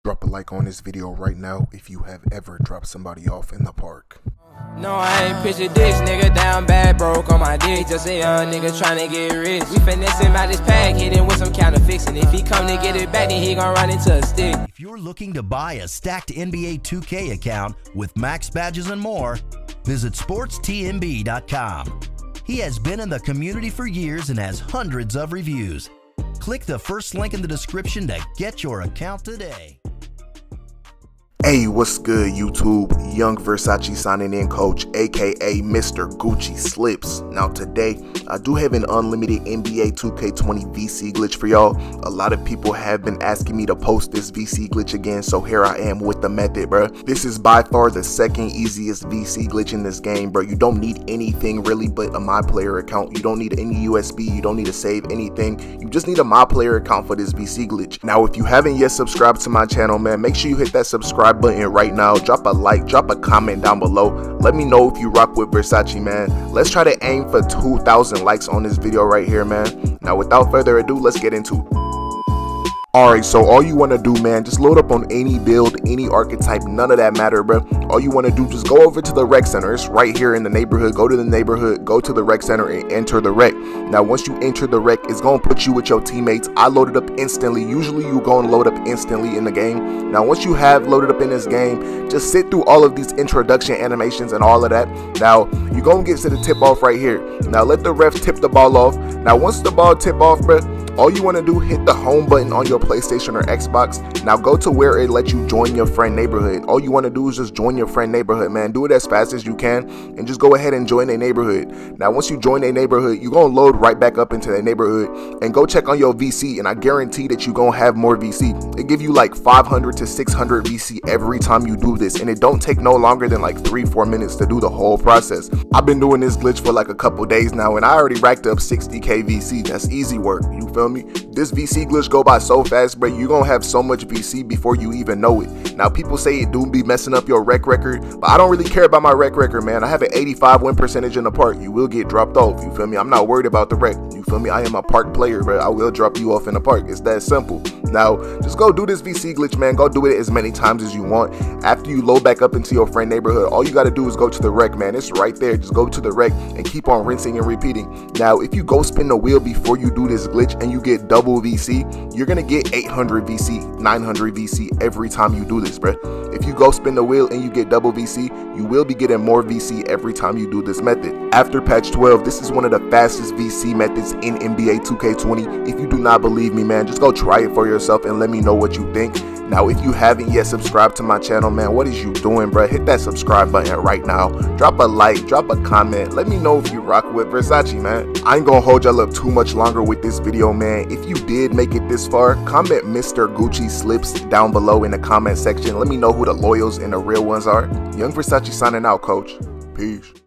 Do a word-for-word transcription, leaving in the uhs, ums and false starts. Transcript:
Drop a like on this video right now if you have ever dropped somebody off in the park. No, I ain't picture this nigga down bad, broke on my dick. Just a young nigga tryna get rich. We finesse him out his pack, hit him with some counterfeits. And if he come to get it back, then he gon' run into a stick. If you're looking to buy a stacked N B A two K account with max badges and more, visit sports T M B dot com. He has been in the community for years and has hundreds of reviews. Click the first link in the description to get your account today. Hey, what's good, YouTube? Young Versace signing in, coach, aka Mister Gucci Slips. Now today, I do have an unlimited N B A two K twenty V C glitch for y'all. A lot of people have been asking me to post this V C glitch again, so here I am with the method, bro. This is by far the second easiest V C glitch in this game, bro. You don't need anything really but a My Player account. You don't need any U S B. You don't need to save anything. You just need a My Player account for this V C glitch. Now, if you haven't yet subscribed to my channel, man, make sure you hit that subscribe button right now. Drop a like, drop a comment down below. Let me know if you rock with Versace, man. Let's try to aim for two thousand likes on this video right here, man. Now, without further ado, let's get into it. Alright, so all you want to do, man, just load up on any build, any archetype, none of that matter, bro. All you want to do, just go over to the rec center. It's right here in the neighborhood. Go to the neighborhood, go to the rec center and enter the rec. Now, once you enter the rec, it's going to put you with your teammates. I loaded up instantly. Usually you go and load up instantly in the game. Now, once you have loaded up in this game, just sit through all of these introduction animations and all of that. Now, you're going to get to the tip off right here. Now, let the refs tip the ball off. Now, once the ball tip off, bro, all you want to do, hit the home button on your PlayStation or Xbox. Now go to where it lets you join your friend neighborhood. All you want to do is just join your friend neighborhood, man. Do it as fast as you can and just go ahead and join a neighborhood. Now once you join a neighborhood, you're going to load right back up into that neighborhood and go check on your V C, and I guarantee that you're going to have more V C. It give you like five hundred to six hundred V C every time you do this, and it don't take no longer than like three four minutes to do the whole process. I've been doing this glitch for like a couple days now, and I already racked up sixty K V C. That's easy work, you feel me? This V C glitch go by so fast, bro. You're gonna have so much V C before you even know it. Now people say it do be messing up your rec record, but I don't really care about my rec record, man. I have an eighty-five win percentage in the park. You will get dropped off, you feel me? I'm not worried about the rec, you feel me? I am a park player, bro. I will drop you off in the park. It's that simple. Now just go do this V C glitch, man. Go do it as many times as you want. After you load back up into your friend neighborhood, all you got to do is go to the rec, man. It's right there. Just go to the rec and keep on rinsing and repeating. Now if you go spin the wheel before you do this glitch and you get double V C, you're gonna get eight hundred V C, nine hundred V C every time you do this, bro. If you go spin the wheel and you get double V C, you will be getting more V C every time you do this method. After patch twelve, this is one of the fastest V C methods in N B A two K twenty. If you do not believe me, man, just go try it for yourself and let me know what you think. Now, if you haven't yet subscribed to my channel, man, what is you doing, bro? Hit that subscribe button right now. Drop a like, drop a comment. Let me know if you rock with Versace, man. I ain't gonna hold y'all up too much longer with this video, man. If you did make it this far, comment Mister Gucci Slips down below in the comment section. Let me know who the loyals and the real ones are. Young Versace signing out, coach. Peace.